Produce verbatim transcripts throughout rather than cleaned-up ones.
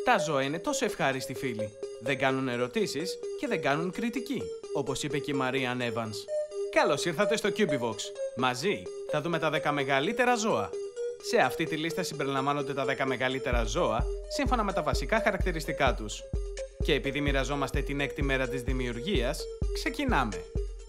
Τα ζώα είναι τόσο ευχάριστοι φίλοι. Δεν κάνουν ερωτήσεις και δεν κάνουν κριτική, όπως είπε και η Μαρία Evans. Καλώς ήρθατε στο Cubivox. Μαζί θα δούμε τα δέκα μεγαλύτερα ζώα. Σε αυτή τη λίστα συμπεριλαμβάνονται τα δέκα μεγαλύτερα ζώα, σύμφωνα με τα βασικά χαρακτηριστικά τους. Και επειδή μοιραζόμαστε την έκτη μέρα της δημιουργίας, ξεκινάμε.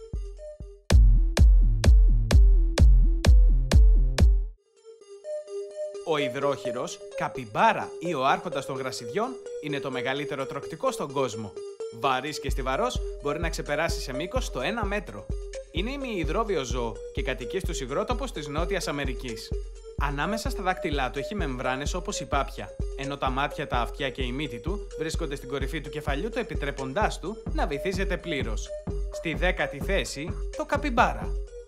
Ο υδρόχειρος, καπιμπάρα ή ο άρχοντας των γρασιδιών είναι το μεγαλύτερο τρωκτικό στον κόσμο. Βαρύς και στιβαρός, μπορεί να ξεπεράσει σε μήκος το ένα μέτρο. Είναι ημιϊδρόβιο ζώο και κατοικεί στους υγρότοπους της Νότιας Αμερικής. Ανάμεσα στα δάκτυλά του έχει μεμβράνες όπως η πάπια, ενώ τα μάτια, τα αυτιά και η μύτη του βρίσκονται στην κορυφή του κεφαλιού του, επιτρέποντάς του να βυθίζεται πλήρως. Στη δέκατη θέση, το καπιμπάρα.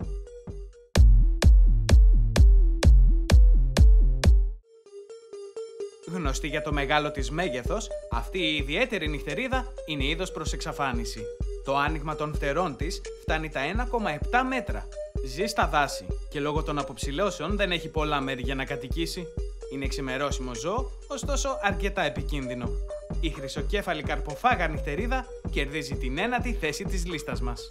Γνωστή για το μεγάλο της μέγεθος, αυτή η ιδιαίτερη νυχτερίδα είναι είδος προς εξαφάνιση. Το άνοιγμα των φτερών της φτάνει τα ένα κόμμα επτά μέτρα. Ζει στα δάση και λόγω των αποψηλώσεων δεν έχει πολλά μέρη για να κατοικήσει. Είναι ξημερώσιμο ζώο, ωστόσο αρκετά επικίνδυνο. Η χρυσοκέφαλη καρποφάγα νυχτερίδα κερδίζει την ένατη θέση της λίστας μας.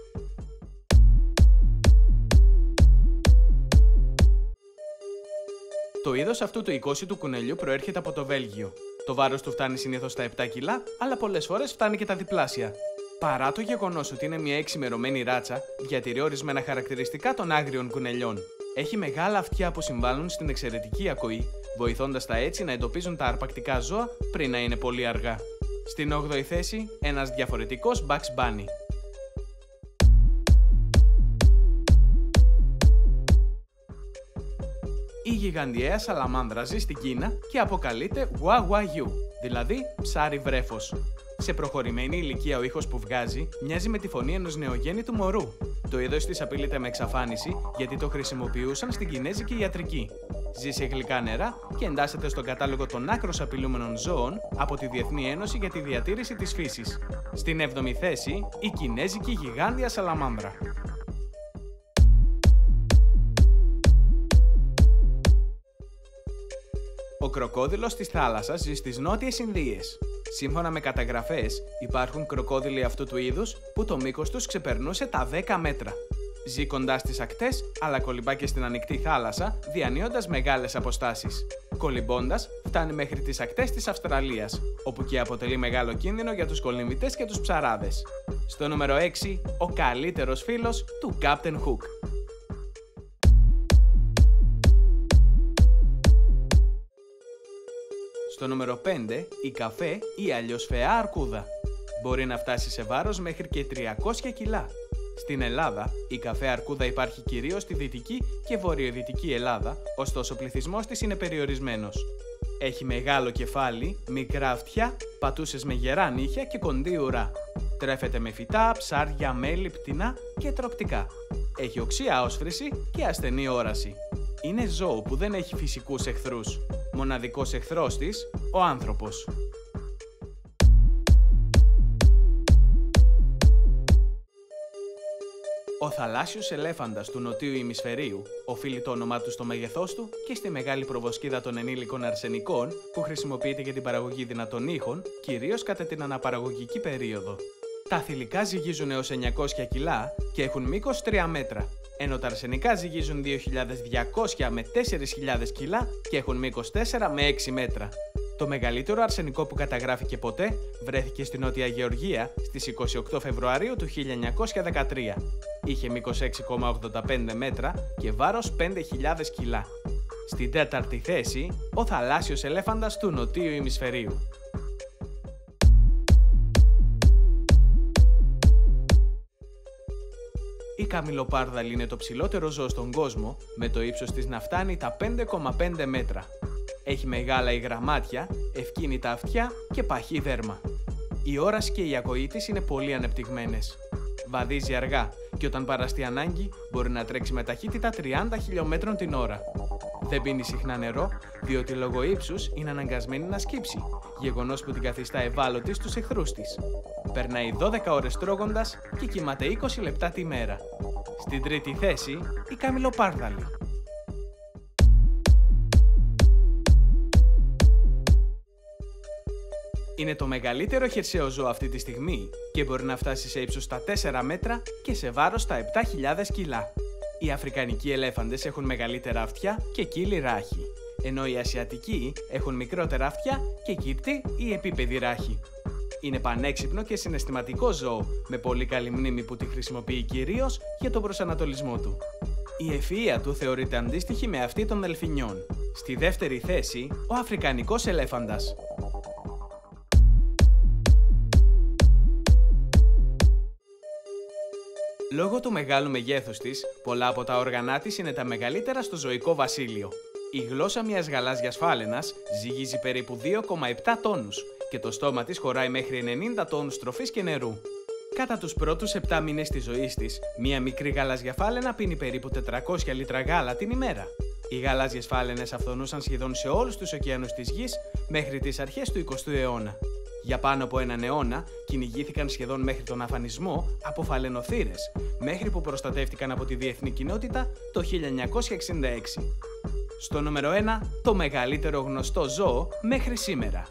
Το είδος αυτού του εικόσιτου κουνελιού προέρχεται από το Βέλγιο. Το βάρος του φτάνει συνήθως στα επτά κιλά, αλλά πολλές φορές φτάνει και τα διπλάσια. Παρά το γεγονός ότι είναι μια εξημερωμένη ράτσα, διατηρεί ορισμένα χαρακτηριστικά των άγριων κουνελιών. Έχει μεγάλα αυτιά που συμβάλλουν στην εξαιρετική ακοή, βοηθώντας τα έτσι να εντοπίζουν τα αρπακτικά ζώα πριν να είναι πολύ αργά. Στην όγδοη θέση, ένας διαφορετικός Bugs Bunny. Η γιγαντιαία σαλαμάνδρα ζει στην Κίνα και αποκαλείται Wagyu, δηλαδή ψάρι βρέφος. Σε προχωρημένη ηλικία ο ήχος που βγάζει μοιάζει με τη φωνή ενός νεογέννητου μωρού. Το είδος της απειλείται με εξαφάνιση γιατί το χρησιμοποιούσαν στην κινέζικη ιατρική. Ζει σε γλυκά νερά και εντάσσεται στον κατάλογο των άκρως απειλούμενων ζώων από τη Διεθνή Ένωση για τη Διατήρηση της Φύσης. Στην έβδομη θέση, η κινέζικη γιγάντια σαλαμάνδρα. Ο κροκόδιλος της θάλασσας ζει στις Νότιες Ινδίες. Σύμφωνα με καταγραφές, υπάρχουν κροκόδιλοι αυτού του είδους που το μήκος τους ξεπερνούσε τα δέκα μέτρα. Ζει κοντά στις ακτές, αλλά κολυμπά και στην ανοιχτή θάλασσα, διανύοντας μεγάλες αποστάσεις. Κολυμπώντας, φτάνει μέχρι τις ακτές της Αυστραλίας, όπου και αποτελεί μεγάλο κίνδυνο για τους κολυμβητές και τους ψαράδες. Στο νούμερο έξι, ο καλύτερος φίλος του Captain Hook. Στο νούμερο πέντε, η καφέ ή αλλιώς φαιά αρκούδα. Μπορεί να φτάσει σε βάρος μέχρι και τριακόσια κιλά. Στην Ελλάδα, η καφέ αρκούδα υπάρχει κυρίως στη δυτική και βορειοδυτική Ελλάδα, ωστόσο ο πληθυσμός της είναι περιορισμένος. Έχει μεγάλο κεφάλι, μικρά αυτιά, πατούσες με γερά νύχια και κοντή ουρά. Τρέφεται με φυτά, ψάρια, μέλι, πτηνά και τρωκτικά. Έχει οξία όσφρηση και ασθενή όραση. Είναι ζώο που δεν έχει φυσικούς εχθρούς. Μοναδικός εχθρός της, ο άνθρωπος. Ο θαλάσσιος ελέφαντας του νοτίου ημισφαιρίου οφείλει το όνομά του στο μέγεθός του και στη μεγάλη προβοσκίδα των ενήλικων αρσενικών που χρησιμοποιείται για την παραγωγή δυνατών ήχων, κυρίως κατά την αναπαραγωγική περίοδο. Τα θηλυκά ζυγίζουν έως εννιακόσια κιλά και έχουν μήκος τρία μέτρα, ενώ τα αρσενικά ζυγίζουν δύο χιλιάδες διακόσια με τέσσερις χιλιάδες κιλά και έχουν μήκος τέσσερα με έξι μέτρα. Το μεγαλύτερο αρσενικό που καταγράφηκε ποτέ βρέθηκε στη Νότια Γεωργία στις είκοσι οκτώ Φεβρουαρίου του χίλια εννιακόσια δεκατρία. Είχε μήκος έξι κόμμα ογδόντα πέντε μέτρα και βάρος πέντε χιλιάδες κιλά. Στην τέταρτη θέση, ο θαλάσσιος ελέφαντας του νοτίου ημισφαιρίου. Η καμιλοπάρδαλη είναι το ψηλότερο ζώο στον κόσμο, με το ύψος της να φτάνει τα πέντε κόμμα πέντε μέτρα. Έχει μεγάλα υγρά μάτια, ευκίνητα αυτιά και παχύ δέρμα. Η όραση και η ακοή της είναι πολύ ανεπτυγμένες. Βαδίζει αργά και όταν παραστεί ανάγκη μπορεί να τρέξει με ταχύτητα τριάντα χιλιομέτρων την ώρα. Δεν πίνει συχνά νερό, διότι λόγω ύψους είναι αναγκασμένη να σκύψει, γεγονός που την καθιστά ευάλωτη στους εχθρούς της. Περνάει δώδεκα ώρες τρώγοντας και κοιμάται είκοσι λεπτά τη μέρα. Στην τρίτη θέση, η καμιλοπάρδαλη. Είναι το μεγαλύτερο χερσαίο ζώο αυτή τη στιγμή και μπορεί να φτάσει σε ύψος στα τέσσερα μέτρα και σε βάρος στα επτά χιλιάδες κιλά. Οι αφρικανικοί ελέφαντες έχουν μεγαλύτερα αυτιά και κύλι ράχη, ενώ οι ασιατικοί έχουν μικρότερα αυτιά και κυρτή ή επίπεδη ράχη. Είναι πανέξυπνο και συναισθηματικό ζώο, με πολύ καλή μνήμη που τη χρησιμοποιεί κυρίως για τον προσανατολισμό του. Η ευφυΐα του θεωρείται αντίστοιχη με αυτή των δελφινιών. Στη δεύτερη θέση, ο αφρικανικός ελέφαντας. Λόγω του μεγάλου μεγέθους της, πολλά από τα όργανά της είναι τα μεγαλύτερα στο ζωικό βασίλειο. Η γλώσσα μιας γαλάζιας φάλαινας ζυγίζει περίπου δύο κόμμα επτά τόνους και το στόμα της χωράει μέχρι ενενήντα τόνους τροφής και νερού. Κατά τους πρώτους επτά μήνες της ζωής της, μια μικρή γαλάζια φάλαινα πίνει περίπου τετρακόσια λίτρα γάλα την ημέρα. Οι γαλάζιες φάλαινες αυθονούσαν σχεδόν σε όλους τους ωκεανούς της γης μέχρι τις αρχές του εικοστού αιώνα. Για πάνω από έναν αιώνα κυνηγήθηκαν σχεδόν μέχρι τον αφανισμό από φαλαινοθύρες, μέχρι που προστατεύτηκαν από τη διεθνή κοινότητα το χίλια εννιακόσια εξήντα έξι. Στο νούμερο ένα, το μεγαλύτερο γνωστό ζώο μέχρι σήμερα.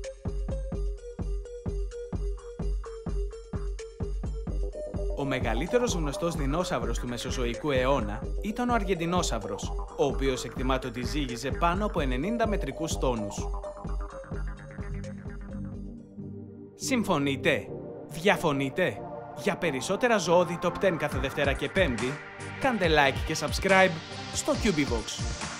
Ο μεγαλύτερος γνωστός δεινόσαυρος του Μεσοζωικού αιώνα ήταν ο Αργεντινόσαυρος, ο οποίος εκτιμάται ότι ζύγιζε πάνω από ενενήντα μετρικούς τόνους. Συμφωνείτε? Διαφωνείτε? Για περισσότερα ζωώδη Top δέκα κάθε Δευτέρα και Πέμπτη, κάντε like και subscribe στο Cubivox.